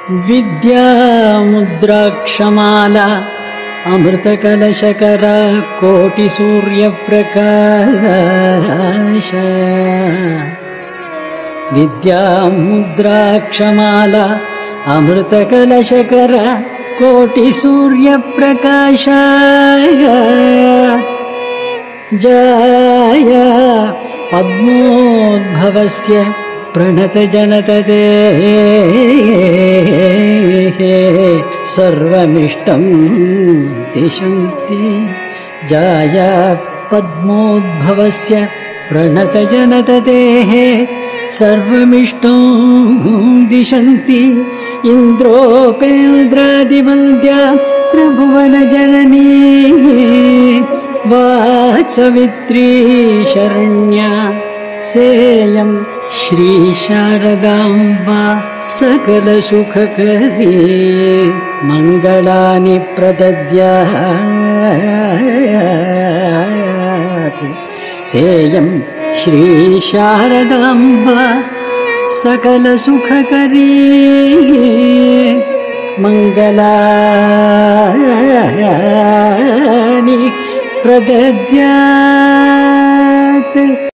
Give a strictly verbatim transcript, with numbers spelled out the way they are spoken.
विद्यामुद्राक्षमाला अमृतकलशकरा कोटिसूर्यप्रकाश विद्यामुद्राक्षमाला अमृतकलशकरा कोटिसूर्यप्रकाश जाय पद्मोद्भवस्य प्रणतजनतदेः सर्वमिष्टं दिशन्ति जाय पद्मोद्भवस्य प्रणतजनतदेः सर्वमिष्टं दिशन्ति इन्द्रोपेन्द्रादिवन्द्या त्रिभुवनजननी वात्सवित्री शरण्या सेयं श्रीशारदाम्बा सकलसुखकरी मङ्गलानि प्रदद्यात् सेयं श्रीशारदाम्बा सकलसुखकरी मङ्गलानि प्रदद्यात्।